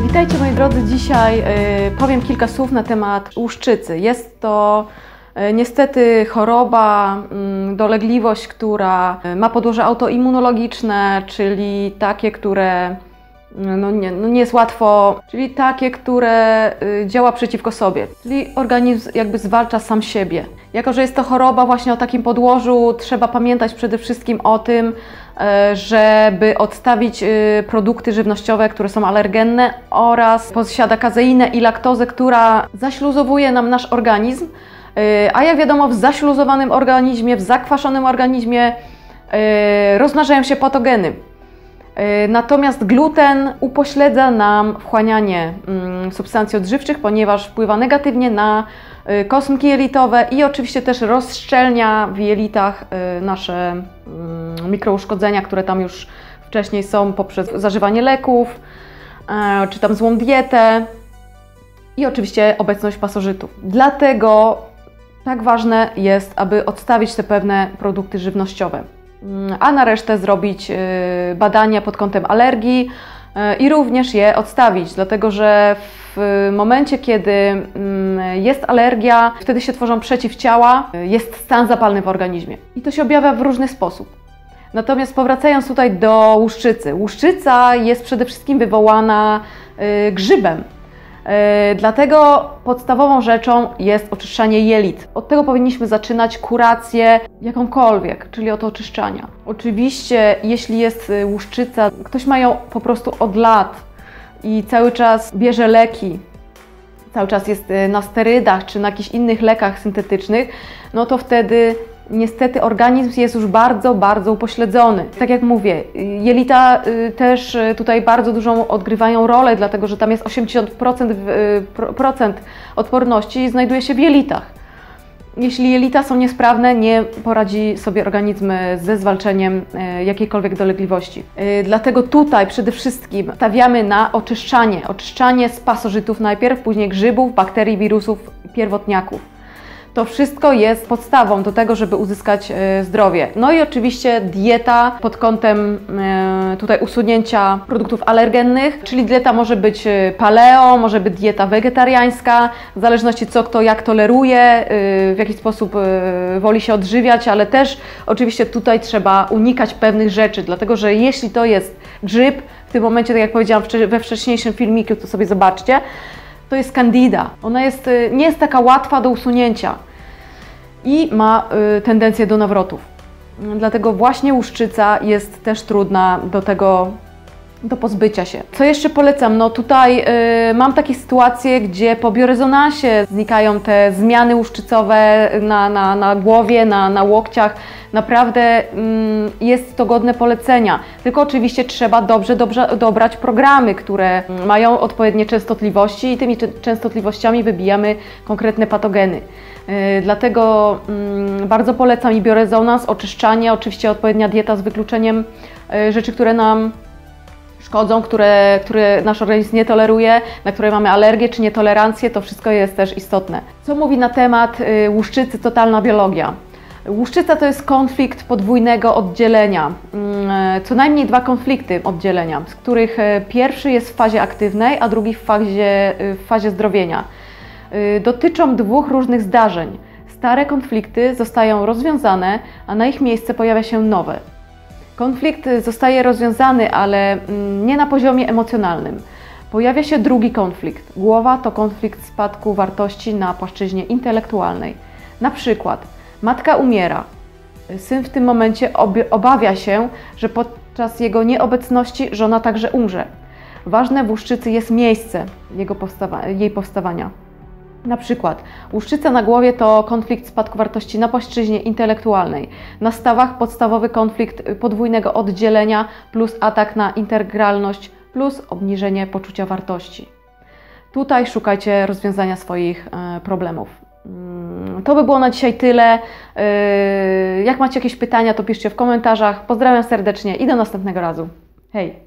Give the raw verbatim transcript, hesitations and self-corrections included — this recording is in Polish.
Witajcie moi drodzy, dzisiaj y, powiem kilka słów na temat łuszczycy. Jest to y, niestety choroba, y, dolegliwość, która y, ma podłoże autoimmunologiczne, czyli takie, które y, no nie, no nie jest łatwo, czyli takie, które y, działa przeciwko sobie, czyli organizm jakby zwalcza sam siebie. Jako że jest to choroba właśnie o takim podłożu, trzeba pamiętać przede wszystkim o tym, żeby odstawić produkty żywnościowe, które są alergenne oraz posiada kazeinę i laktozę, która zaśluzowuje nam nasz organizm, a jak wiadomo w zaśluzowanym organizmie, w zakwaszonym organizmie rozmnażają się patogeny. Natomiast gluten upośledza nam wchłanianie substancji odżywczych, ponieważ wpływa negatywnie na kosmki jelitowe i oczywiście też rozszczelnia w jelitach nasze mikrouszkodzenia, które tam już wcześniej są poprzez zażywanie leków, czy tam złą dietę i oczywiście obecność pasożytów. Dlatego tak ważne jest, aby odstawić te pewne produkty żywnościowe, a na resztę zrobić badania pod kątem alergii i również je odstawić, dlatego że w momencie, kiedy jest alergia, wtedy się tworzą przeciwciała, jest stan zapalny w organizmie i to się objawia w różny sposób. Natomiast powracając tutaj do łuszczycy, łuszczyca jest przede wszystkim wywołana grzybem. Dlatego podstawową rzeczą jest oczyszczanie jelit. Od tego powinniśmy zaczynać kurację jakąkolwiek, czyli od oczyszczania. Oczywiście, jeśli jest łuszczyca, ktoś ma ją po prostu od lat i cały czas bierze leki, cały czas jest na sterydach czy na jakichś innych lekach syntetycznych, no to wtedy niestety organizm jest już bardzo, bardzo upośledzony. Tak jak mówię, jelita też tutaj bardzo dużą odgrywają rolę, dlatego że tam jest osiemdziesiąt procent odporności znajduje się w jelitach. Jeśli jelita są niesprawne, nie poradzi sobie organizm ze zwalczeniem jakiejkolwiek dolegliwości. Dlatego tutaj przede wszystkim stawiamy na oczyszczanie. Oczyszczanie z pasożytów najpierw, później grzybów, bakterii, wirusów, pierwotniaków. To wszystko jest podstawą do tego, żeby uzyskać zdrowie. No i oczywiście dieta pod kątem tutaj usunięcia produktów alergennych, czyli dieta może być paleo, może być dieta wegetariańska, w zależności co kto jak toleruje, w jaki sposób woli się odżywiać, ale też oczywiście tutaj trzeba unikać pewnych rzeczy, dlatego że jeśli to jest grzyb, w tym momencie, tak jak powiedziałam we wcześniejszym filmiku, to sobie zobaczcie, to jest candida. Ona jest, nie jest taka łatwa do usunięcia i ma y, tendencję do nawrotów. Dlatego właśnie łuszczyca jest też trudna do tego, do pozbycia się. Co jeszcze polecam? No tutaj y, mam takie sytuacje, gdzie po biorezonansie znikają te zmiany łuszczycowe na, na, na głowie, na, na łokciach. Naprawdę y, jest to godne polecenia. Tylko oczywiście trzeba dobrze, dobrze dobrać programy, które mają odpowiednie częstotliwości i tymi częstotliwościami wybijamy konkretne patogeny. Yy, dlatego yy, bardzo polecam i biorezonans, oczyszczanie, oczywiście odpowiednia dieta z wykluczeniem yy, rzeczy, które nam szkodzą, które, które nasz organizm nie toleruje, na które mamy alergię czy nietolerancję, to wszystko jest też istotne. Co mówi na temat yy, łuszczycy totalna biologia? Łuszczyca to jest konflikt podwójnego oddzielenia, yy, co najmniej dwa konflikty oddzielenia, z których yy, pierwszy jest w fazie aktywnej, a drugi w fazie, yy, w fazie zdrowienia. Dotyczą dwóch różnych zdarzeń. Stare konflikty zostają rozwiązane, a na ich miejsce pojawia się nowe. Konflikt zostaje rozwiązany, ale nie na poziomie emocjonalnym. Pojawia się drugi konflikt. Głowa to konflikt spadku wartości na płaszczyźnie intelektualnej. Na przykład matka umiera. Syn w tym momencie obawia się, że podczas jego nieobecności żona także umrze. Ważne w łuszczycy jest miejsce jego powstawa- jej powstawania. Na przykład łuszczyca na głowie to konflikt spadku wartości na płaszczyźnie intelektualnej. Na stawach podstawowy konflikt podwójnego oddzielenia plus atak na integralność plus obniżenie poczucia wartości. Tutaj szukajcie rozwiązania swoich problemów. To by było na dzisiaj tyle. Jak macie jakieś pytania, to piszcie w komentarzach. Pozdrawiam serdecznie i do następnego razu. Hej!